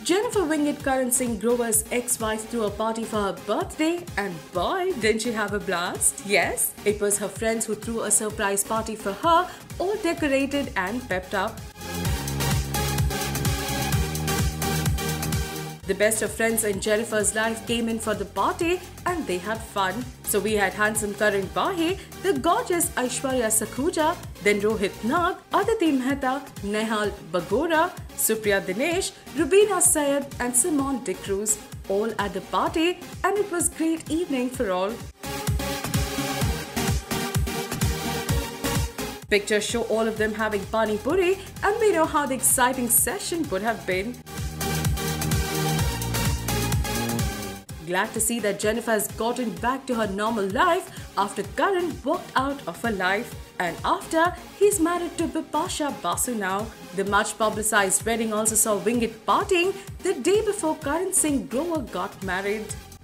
Jennifer Winget, Karan Singh Grover's ex-wife, threw a party for her birthday, and boy, didn't she have a blast? Yes, it was her friends who threw a surprise party for her, all decorated and pepped up. The best of friends in Jennifer's life came in for the party and they had fun. So we had handsome Karan Bahe, the gorgeous Aishwarya Sakhuja, then Rohit Nag, Aditi Mehta, Nehal Bagora, Supriya Dinesh, Rubina Syed and Simone De Cruz, all at the party, and it was great evening for all. Pictures show all of them having pani puri, and we know how the exciting session would have been. Glad to see that Jennifer has gotten back to her normal life after Karan walked out of her life, and after he's married to Bipasha Basu now. The much publicized wedding also saw Winget partying the day before Karan Singh Grover got married.